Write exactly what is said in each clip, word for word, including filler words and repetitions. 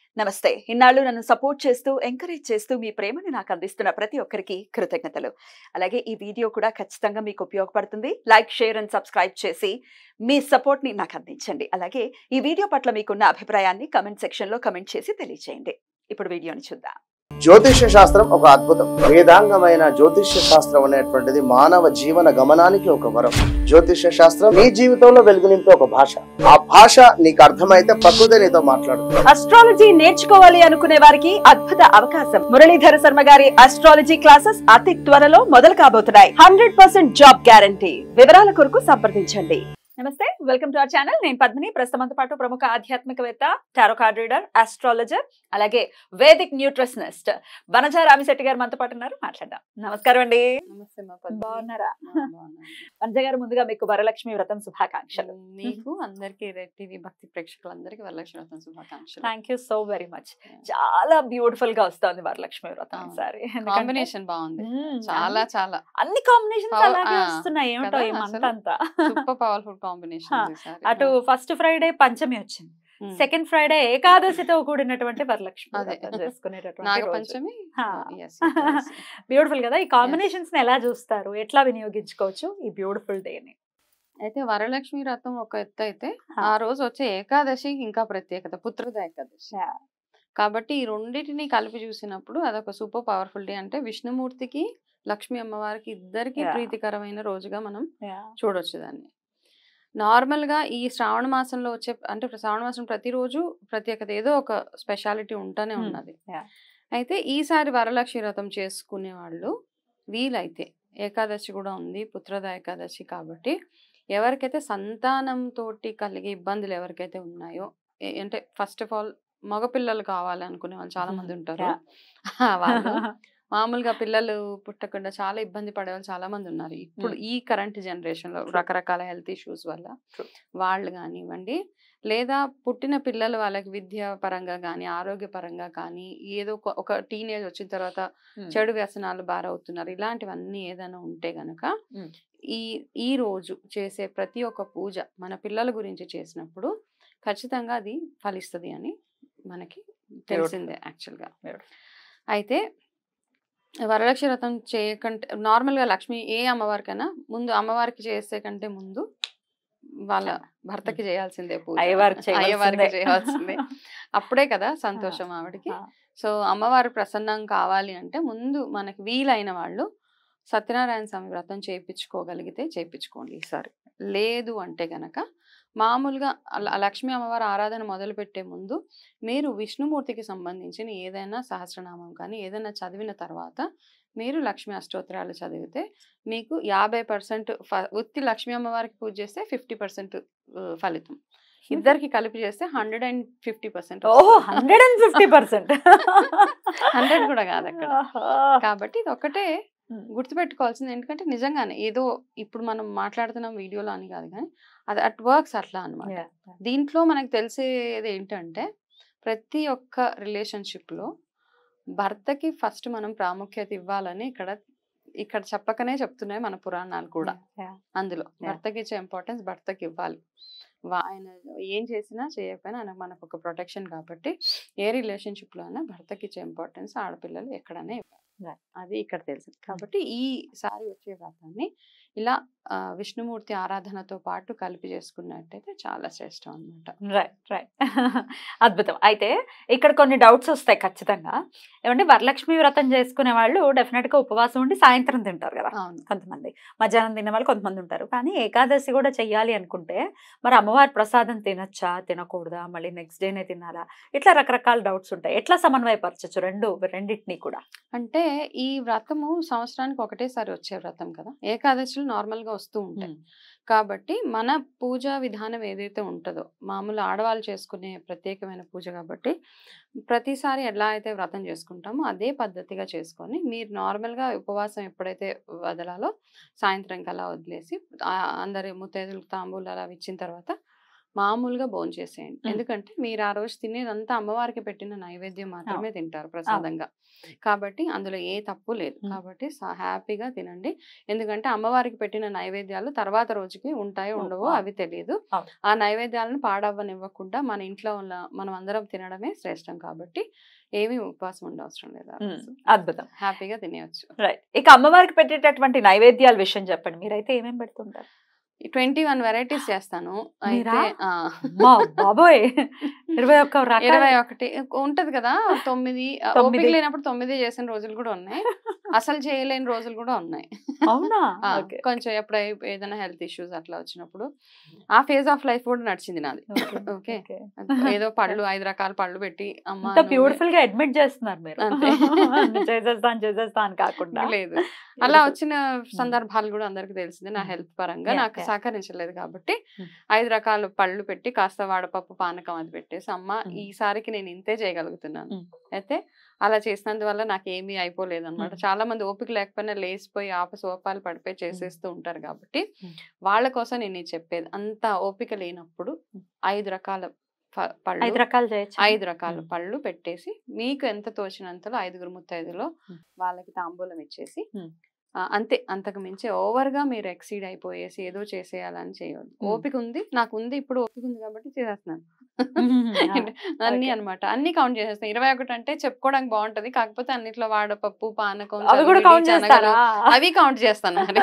నమస్తే. ఇన్నాళ్ళు నన్ను సపోర్ట్ చేస్తూ, ఎంకరేజ్ చేస్తూ మీ ప్రేమను నాకు అందిస్తున్న ప్రతి ఒక్కరికి కృతజ్ఞతలు. అలాగే ఈ వీడియో కూడా ఖచ్చితంగా మీకు ఉపయోగపడుతుంది. లైక్, షేర్ అండ్ సబ్స్క్రైబ్ చేసి మీ సపోర్ట్‌ని నాకు అందించండి. అలాగే ఈ వీడియో పట్ల మీకున్న అభిప్రాయాన్ని కామెంట్ సెక్షన్‌లో కామెంట్ చేసి తెలియజేయండి. ఇప్పుడు వీడియోని చూద్దాం. జ్యోతిష్య శాస్త్రం ఒక అద్భుతం. వేదాంగమైన జ్యోతిష్య శాస్త్రం అనేటువంటిది మానవ జీవన గమనానికి ఒక వరం. జ్యోతిష్య శాస్త్రం నీ జీవితంలో వెలుగునింపే ఒక భాష. ఆ భాష నీకు అర్థమైతే ప్రకృతి నీతో మాట్లాడుతుంది. అస్ట్రాలజీ నేర్చుకోవాలి అనుకునే వారికి అద్భుత అవకాశం. మురళీధర శర్మ గారి అస్ట్రాలజీ క్లాసెస్ అతి త్వరలో మొదలు కాబోతున్నాయి. Hundred percent job guarantee. వివరాల కొరకు సంప్రదించండి. నమస్తే, వెల్కమ్ టు అవర్ ఛానల్. నేను పద్మిని. ప్రస్తుతంతో పాటు ప్రముఖ ఆధ్యాత్మికవేత్త, టారో కార్డ్ రీడర్, ఆస్ట్రాలజర్, అలాగే వేదిక్ న్యూట్రిషనిస్ట్ వనజ రామిశెట్టి గారు మనతో పాటు ఉన్నారు. మాట్లాడదాం. నమస్కారం అండి. నమస్తే మా పద్మిని. బాగున్నారా? బాగున్నాను. వనజ గారు, ముందుగా మీకు వరలక్ష్మి వ్రతం శుభాకాంక్షలు. మీకు అందరికి రెడ్ టీవీ భక్తి ప్రేక్షకులందరికీ వరలక్ష్మి వ్రతం శుభాకాంక్షలు. Thank you so very much. చాలా బ్యూటిఫుల్ గా వస్తుంది వరలక్ష్మి వ్రతం ఈసారి. కాంబినేషన్ బాగుంది. చాలా చాలా అన్ని కాంబినేషన్స్ అలాగే వస్తున్నాయి. ఏమిటో ఈ మంత్ అంతా సూపర్ పవర్ఫుల్ కాంబినేషన్. అటు ఫస్ట్ ఫ్రైడే పంచమి వచ్చింది, సెకండ్ ఫ్రైడే ఏకాదశితో కూడినటువంటి వరలక్ష్మి చేసుకునేటటువంటి నాగపంచమి. బ్యూటిఫుల్ కదా. ఈ కాంబినేషన్స్ ని ఎలా చూస్తారు, ఎట్లా వినియోగించుకోవచ్చు ఈ బ్యూటిఫుల్ డే ని? అయితే వరలక్ష్మి వ్రతం ఒక ఎత్తు అయితే, ఆ రోజు వచ్చే ఏకాదశి ఇంకా ప్రత్యేకత, పుత్రద ఏకాదశి. కాబట్టి ఈ రెండింటిని కలిపి చూసినప్పుడు అదొక సూపర్ పవర్ఫుల్ డే. అంటే విష్ణుమూర్తికి లక్ష్మీ అమ్మవారికి ఇద్దరికి ప్రీతికరమైన రోజుగా మనం చూడొచ్చు దాన్ని. నార్మల్ గా ఈ శ్రావణ మాసంలో వచ్చే, అంటే శ్రావణ మాసం ప్రతిరోజు ప్రత్యేకత, ఏదో ఒక స్పెషాలిటీ ఉంటూనే ఉన్నది. అయితే ఈసారి వరలక్ష్మి వ్రతం చేసుకునే వాళ్ళు వీలైతే, ఏకాదశి కూడా ఉంది, పుత్రద ఏకాదశి కాబట్టి ఎవరికైతే సంతానంతో కలిగే ఇబ్బందులు ఎవరికైతే ఉన్నాయో, అంటే ఫస్ట్ ఆఫ్ ఆల్ మగపిల్లలు కావాలనుకునే వాళ్ళు చాలా మంది ఉంటారు. వాళ్ళు మామూలుగా పిల్లలు పుట్టకుండా చాలా ఇబ్బంది పడే వాళ్ళు చాలా మంది ఉన్నారు ఇప్పుడు ఈ కరెంట్ జనరేషన్ లో, రకరకాల హెల్త్ ఇష్యూస్ వల్ల. వాళ్ళు కానివ్వండి, లేదా పుట్టిన పిల్లలు వాళ్ళకి విద్య పరంగా కానీ, ఆరోగ్య పరంగా కానీ, ఏదో ఒక టీనేజ్ వచ్చిన తర్వాత చెడు వ్యసనాలు బారవుతున్నారు, ఇలాంటివన్నీ ఏదైనా ఉంటే గనక ఈ ఈ రోజు చేసే ప్రతి ఒక్క పూజ మన పిల్లల గురించి చేసినప్పుడు ఖచ్చితంగా అది ఫలిస్తుంది అని మనకి తెలిసిందే యాక్చువల్గా. అయితే వరలక్ష్మి వ్రతం చేయకంటే, నార్మల్గా లక్ష్మి ఏ అమ్మవారికైనా ముందు అమ్మవారికి చేసే కంటే ముందు వాళ్ళ భర్తకి చేయాల్సిందే పూజ, అయ్యవారికి చేయాల్సిందే. అప్పుడే కదా సంతోషం ఆవిడకి. సో అమ్మవారు ప్రసన్నం కావాలి అంటే ముందు మనకి వీలైన వాళ్ళు సత్యనారాయణ స్వామి వ్రతం చేయించుకోగలిగితే చేయించుకోండి ఈసారి. లేదు అంటే గనక మామూలుగా లక్ష్మీ అమ్మవారి ఆరాధన మొదలు పెట్టే ముందు మీరు విష్ణుమూర్తికి సంబంధించిన ఏదైనా సహస్రనామం కానీ ఏదైనా చదివిన తర్వాత మీరు లక్ష్మీ అష్టోత్తరాలు చదివితే మీకు యాభై పర్సెంట్ ఉత్తి లక్ష్మీ అమ్మవారికి పూజ చేస్తే ఫిఫ్టీ పర్సెంట్ ఫలితం, ఇద్దరికి కలిపి చేస్తే hundred and fifty percent hundred and fifty percent hundred కూడా కాదు అక్కడ. కాబట్టి ఇది ఒకటే గుర్తుపెట్టుకోవాల్సింది. ఎందుకంటే నిజంగానే ఏదో ఇప్పుడు మనం మాట్లాడుతున్నాం వీడియోలో అని కాదు, కానీ అది అట్ వర్క్స్ అట్లా అనమాట. దీంట్లో మనకు తెలిసేది ఏంటంటే, ప్రతి ఒక్క రిలేషన్షిప్ లో భర్తకి ఫస్ట్ మనం ప్రాముఖ్యత ఇవ్వాలని ఇక్కడ ఇక్కడ చెప్పకనే చెప్తున్నాయి మన పురాణాలు కూడా. అందులో భర్తకి ఇచ్చే ఇంపార్టెన్స్ భర్తకి ఇవ్వాలి. ఆయన ఏం చేసినా చేయకపోయినా ఆయన మనకు ఒక ప్రొటెక్షన్. కాబట్టి ఏ రిలేషన్షిప్ లో అయినా భర్తకి ఇచ్చే ఇంపార్టెన్స్ ఆడపిల్లలు ఎక్కడనే ఇవ్వాలి, అది ఇక్కడ తెలిసింది. కాబట్టి ఈసారి వచ్చే వ్రతాన్ని ఇలా విష్ణుమూర్తి ఆరాధనతో పాటు కలిపి చేసుకున్నట్టయితే చాలా శ్రేష్టం అనమాట. రైట్ రైట్ అద్భుతం. అయితే ఇక్కడ కొన్ని డౌట్స్ వస్తాయి ఖచ్చితంగా. ఏమంటే వరలక్ష్మి వ్రతం చేసుకునే వాళ్ళు డెఫినెట్ గా ఉపవాసం ఉండి సాయంత్రం తింటారు కదా కొంతమంది, మధ్యాహ్నం తినే వాళ్ళు కొంతమంది ఉంటారు. కానీ ఏకాదశి కూడా చెయ్యాలి అనుకుంటే మరి అమ్మవారి ప్రసాదం తినొచ్చా, తినకూడదా, మళ్ళీ నెక్స్ట్ డేనే తినాలా, ఇట్లా రకరకాల డౌట్స్ ఉంటాయి. ఎట్లా సమన్వయపరచచ్చు రెండు రెండింటినీ కూడా? అంటే ఈ వ్రతము సంవత్సరానికి ఒకటేసారి వచ్చే వ్రతం కదా, ఏకాదశులు నార్మల్ గా వస్తూ ఉంటాయి. కాబట్టి మన పూజా విధానం ఏదైతే ఉంటుందో, మామూలు ఆడవాళ్ళు చేసుకునే ప్రత్యేకమైన పూజ కాబట్టి ప్రతిసారి ఎలా అయితే వ్రతం చేసుకుంటామో అదే పద్ధతిగా చేసుకొని మీరు నార్మల్గా ఉపవాసం ఎప్పుడైతే వదలాలో సాయంత్రం కల్లా వదిలేసి అందరి ముత్తైదులకు తాంబూలు అలా ఇచ్చిన తర్వాత మామూలుగా భోజనం చేసేయండి. ఎందుకంటే మీరు ఆ రోజు తినేదంతా అమ్మవారికి పెట్టిన నైవేద్యం మాత్రమే తింటారు ప్రసాదంగా. కాబట్టి అందులో ఏ తప్పు లేదు. కాబట్టి హ్యాపీగా తినండి. ఎందుకంటే అమ్మవారికి పెట్టిన నైవేద్యాలు తర్వాత రోజుకి ఉంటాయో ఉండవో అవి తెలియదు. ఆ నైవేద్యాలను పాడవ్వనివ్వకుండా మన ఇంట్లో ఉన్న మనం అందరం తినడమే శ్రేష్టం. కాబట్టి ఏమీ ఉపవాసం ఉండవసరం లేదు. అద్భుతం, హ్యాపీగా తినేయచ్చు. రైట్. ఇక అమ్మవారికి పెట్టేటటువంటి నైవేద్యాల విషయం చెప్పండి. మీరైతే ఏమేమి పెడుతుంటారు? ట్వంటీ వన్ వెరైటీస్ చేస్తాను. అయితే బాబోయ్, ఇరవై ఒక్క ఇరవై ఒకటి ఉంటది కదా. తొమ్మిది ఓపిక లేనప్పుడు తొమ్మిది చేసిన రోజులు కూడా ఉన్నాయి. అసలు చేయలేని రోజులు కూడా ఉన్నాయి. అవునా? కొంచెం ఎప్పుడు ఏదైనా హెల్త్ ఇష్యూస్ అట్లా వచ్చినప్పుడు ఆ ఫేజ్ ఆఫ్ లైఫ్ కూడా నడిచింది నాది. ఓకే, ఏదో పళ్ళు ఐదు రకాల పళ్ళు పెట్టి అమ్మ బ్యూటిఫుల్ గా అడ్మిట్ చేస్తున్నారు మీరు. చేసేస్తాను చేసేస్తాను కాకుండా లేదు. అలా వచ్చిన సందర్భాలు కూడా అందరికి తెలిసింది. నా హెల్త్ పరంగా నాకు సహకరించలేదు కాబట్టి ఐదు రకాల పళ్ళు పెట్టి కాస్త వాడపప్పు పానకం అది పెట్టేసి అమ్మ ఈసారికి నేను ఇంతే చేయగలుగుతున్నాను. అయితే అలా చేసినందువల్ల నాకు ఏమీ అయిపోలేదు అనమాట. చాలా మంది ఓపిక లేకపోయినా లేచిపోయి ఆప సోపాలు పడిపోయి చేసేస్తూ ఉంటారు. కాబట్టి వాళ్ళ కోసం నేను చెప్పేది, అంత ఓపిక లేనప్పుడు ఐదు రకాల పళ్ళు ఐదు రకాలు ఐదు రకాల పళ్ళు పెట్టేసి మీకు ఎంత తోచినంతలో ఐదుగురు ముత్తైదులో వాళ్ళకి తాంబూలం ఇచ్చేసి అంతే. అంతకు మించి ఓవర్ గా మీరు ఎక్సీడ్ అయిపోయేసి ఏదో చేసేయాలని చేయవద్దు. ఓపిక ఉంది, నాకు ఉంది, ఇప్పుడు ఓపిక ఉంది కాబట్టి చేసేస్తున్నాను అన్ని అనమాట. అన్ని కౌంట్ చేసేస్తాను. ఇరవై ఒకటి అంటే చెప్పుకోవడానికి బాగుంటది, కాకపోతే అన్నిట్లో వాడపప్పు పానకం అవి కౌంట్ చేస్తాను మరి.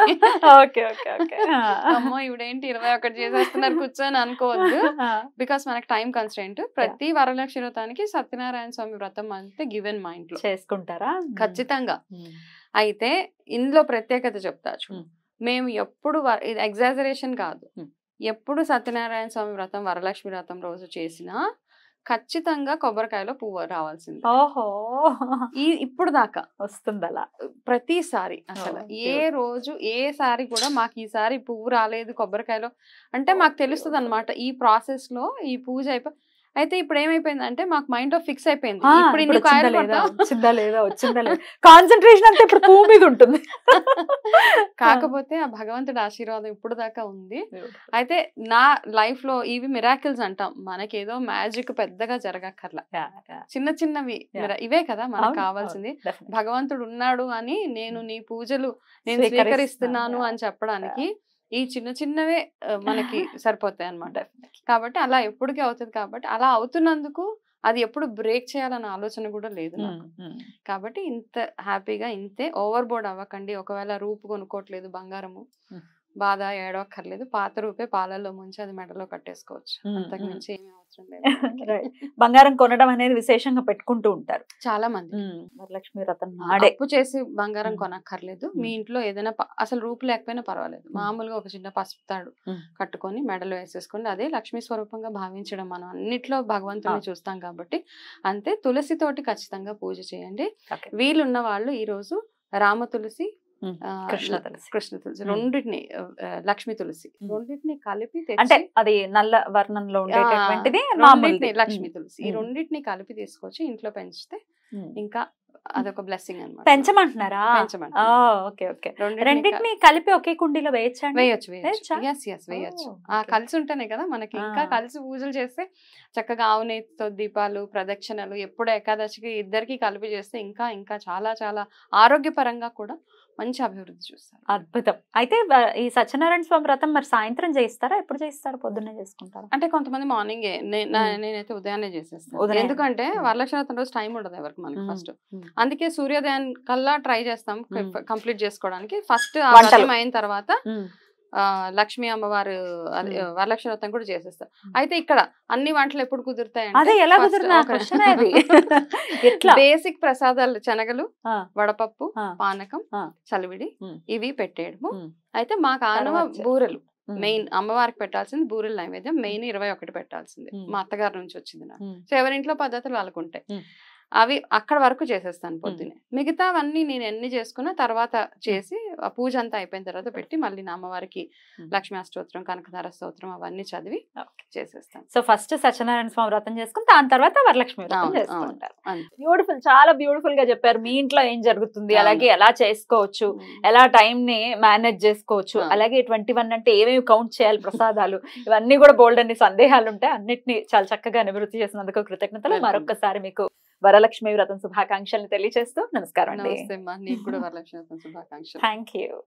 అమ్మో ఇవిడేంటి ఇరవై ఒకటి చేసేస్తున్నారు కూర్చొని అనుకోవద్దు. బికాస్ మనకి టైం కన్స్ట్రెయింట్. ప్రతి వరలక్ష్మి వ్రతానికి సత్యనారాయణ స్వామి వ్రతం అంటే గివెన్ మా ఇంట్లో చేసుకుంటారా ఖచ్చితంగా. అయితే ఇందులో ప్రత్యేకత చెప్తా చూడు. మేము ఎప్పుడు ఇది ఎగ్జాజరేషన్ కాదు, ఎప్పుడు సత్యనారాయణ స్వామి వ్రతం వరలక్ష్మి వ్రతం రోజు చేసినా ఖచ్చితంగా కొబ్బరికాయలో పువ్వు రావాల్సింది. ఓహో, ఈ ఇప్పుడు దాకా వస్తుంది అలా ప్రతిసారి. అసలు ఏ రోజు ఏ సారి కూడా మాకు ఈసారి పువ్వు రాలేదు కొబ్బరికాయలో అంటే మాకు తెలుస్తుంది అనమాట. ఈ ప్రాసెస్ లో ఈ పూజ అయిపోయి అయితే ఇప్పుడు ఏమైపోయిందంటే మాకు మైండ్ లో ఫిక్స్ అయిపోయింది. ఇప్పుడు ఇన్ని కాయలు వచ్చిందా లేదా వచ్చిందా లేదా కాన్సన్ట్రేషన్ అంతా ఇప్పుడు పువ్వు మీద ఉంటుంది. కాకపోతే ఆ భగవంతుడి ఆశీర్వాదం ఇప్పుడు దాకా ఉంది. అయితే నా లైఫ్ లో ఇవి మిరాకిల్స్ అంటాం. మనకేదో మ్యాజిక్ పెద్దగా జరగక్కర్లా, చిన్న చిన్నవి ఇవే కదా మనకు కావాల్సింది. భగవంతుడు ఉన్నాడు అని నేను నీ పూజలు నేను స్వీకరిస్తున్నాను అని చెప్పడానికి ఈ చిన్న చిన్నవే మనకి సరిపోతాయి అన్నమాట. కాబట్టి అలా ఎప్పటికీ అవుతుంది. కాబట్టి అలా అవుతున్నందుకు అది ఎప్పుడు బ్రేక్ చేయాలన్న ఆలోచన కూడా లేదు నాకు. కాబట్టి ఇంత హ్యాపీగా ఇంతే. ఓవర్ బోర్డ్ అవ్వకండి. ఒకవేళ రూపు కొనుక్కోవట్లేదు బంగారము, బాధ ఏడవక్కర్లేదు. పాత రూపే పాలల్లో ముంచి అది మెడలో కట్టేసుకోవచ్చు. అంతకు మించి ఏమీ అవసరం లేదు. బంగారం కొనడం అనేది విశేషంగా పెట్టుకుంటూ ఉంటారు చాలా మంది. వరలక్ష్మి వ్రతం అప్పు చేసి బంగారం కొనక్కర్లేదు. మీ ఇంట్లో ఏదైనా అసలు రూపు లేకపోయినా పర్వాలేదు, మామూలుగా ఒక చిన్న పసుపు తాడు కట్టుకొని మెడలో వేసేసుకోండి. అదే లక్ష్మీ స్వరూపంగా భావించడం. మనం అన్నిట్లో భగవంతుని చూస్తాం కాబట్టి అంతే. తులసి తోటి ఖచ్చితంగా పూజ చేయండి. వీలున్న వాళ్ళు ఈ రోజు రామ తులసి, కృష్ణ తులసి కృష్ణ తులసి రెండింటిని, లక్ష్మీ తులసి రెండింటిని కలిపి అంటే అది నల్ల వర్ణంలో ఉండేటటువంటిది లక్ష్మీ తులసి. ఈ రెండింటిని కలిపి తీసుకొచ్చి ఇంట్లో పెంచితే ఇంకా అదొక బ్లెస్సింగ్ అన్నమాట. పెంచమంటున్నారా? రెండింటిని కలిపి ఒకే కుండీలో వేయచ్చు వేయచ్చు వేయచ్చు వేయచ్చు ఆ కలిసి ఉంటేనే కదా మనకి. ఇంకా కలిసి పూజలు చేస్తే చక్కగా ఆవు నెయ్యితో దీపాలు ప్రదక్షిణలు ఎప్పుడు ఏకాదశికి ఇద్దరికి కలిపి చేస్తే ఇంకా ఇంకా చాలా చాలా ఆరోగ్యపరంగా కూడా మంచి అభివృద్ధి చూస్తారు. అద్భుతం. అయితే ఈ సత్యనారాయణ స్వామి వ్రతం మరి సాయంత్రం చేస్తారా, ఎప్పుడు చేస్తారు? పొద్దున్నే చేసుకుంటారా? అంటే కొంతమంది మార్నింగే, నేనైతే ఉదయాన్నే చేసేస్తాను. ఎందుకంటే వరలక్ష్మి వ్రతం రోజు టైం ఉండదు ఎవరికి మనకి ఫస్ట్. అందుకే సూర్యోదయం కల్లా ట్రై చేస్తాం కంప్లీట్ చేసుకోవడానికి. ఫస్ట్ అయిన తర్వాత లక్ష్మీ అమ్మవారు వరలక్ష్మి వ్రతం కూడా చేసేస్తారు. అయితే ఇక్కడ అన్ని వంటలు ఎప్పుడు కుదురుతాయి బేసిక్ ప్రసాదాలు శనగలు, వడపప్పు, పానకం, చలివిడి ఇవి పెట్టేయడము. అయితే మాకు ఆనవ బూరెలు మెయిన్. అమ్మవారికి పెట్టాల్సింది బూరెల నైవేద్యం మెయిన్. ఇరవై ఒకటి పెట్టాల్సింది మా అత్తగారి నుంచి వచ్చింది నాకు. సో ఎవరింట్లో పద్ధతులు వాళ్ళకు ఉంటాయి. అవి అక్కడ వరకు చేసేస్తాను పొద్దునే. మిగతావన్నీ నేను ఎన్ని చేసుకున్నా తర్వాత చేసి ఆ పూజ అంతా అయిపోయిన తర్వాత పెట్టి మళ్ళీ నా అమ్మవారికి లక్ష్మీ అష్టోత్తరం, కనకధార స్తోత్రం అవన్నీ చదివి చేసేస్తాను. సో ఫస్ట్ సత్యనారాయణ స్వామి వ్రతం చేసుకుని దాని తర్వాత వరలక్ష్మి వ్రతం అవును, చేసుకుంటారు. అంతే. బ్యూటిఫుల్, చాలా బ్యూటిఫుల్ గా చెప్పారు. మీ ఇంట్లో ఏం జరుగుతుంది, అవును. అలాగే ఎలా చేసుకోవచ్చు, ఎలా టైం ని మేనేజ్ చేసుకోవచ్చు, అవును. అలాగే ట్వంటీ వన్ అంటే ఏమేమి కౌంట్ చేయాలి, ప్రసాదాలు, ఇవన్నీ కూడా బోల్డ్ అన్ని సందేహాలు ఉంటాయి. అన్నిటిని చాలా చక్కగా నివృత్తి చేసినందుకు కృతజ్ఞతలు. Welcome. మరొకసారి మీకు వరలక్ష్మి వ్రతం శుభాకాంక్షలు తెలియజేస్తూ నమస్కారం అండి. నమస్తే అమ్మా, నీకు కూడా వరలక్ష్మి వ్రతం శుభాకాంక్షలు. Thank you.